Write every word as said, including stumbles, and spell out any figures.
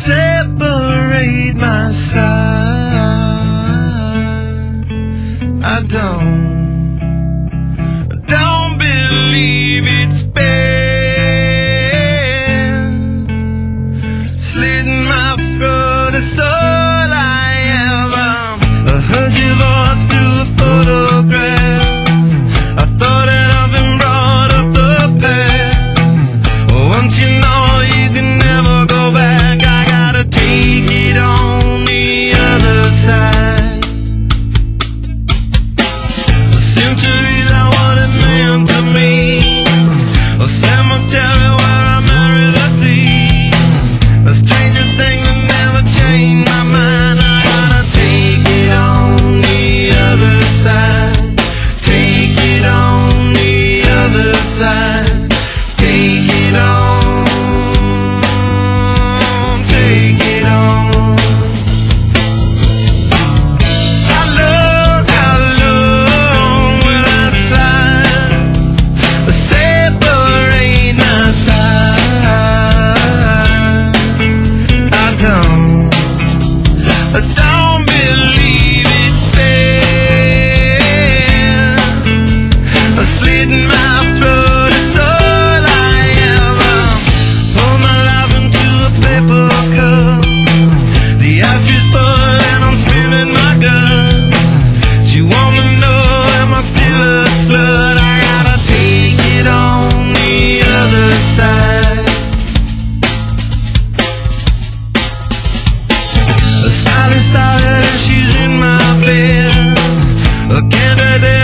separate my side. I don't, don't believe it's been slitting my throat. It's all I am. I heard your voice through a photograph. I thought that I've been brought up the past. Once you know you can never go back, I gotta take it on the other side. The centuries are what it meant to me. A cemetery where I married the sea. A stranger thing that never changed my mind. I gotta take it on the other side. Take it on the other side. Take it on. Take it on. How long, how long will I slide? Separate my side. I don't, I don't believe it's been slitting my throat. It's all I am. Pour my life into a paper cup. The ice is full and I'm spilling my guts. She wanna know, am I still a slut? I gotta take it on the other side. A stylish started and she's in my bed. A candidate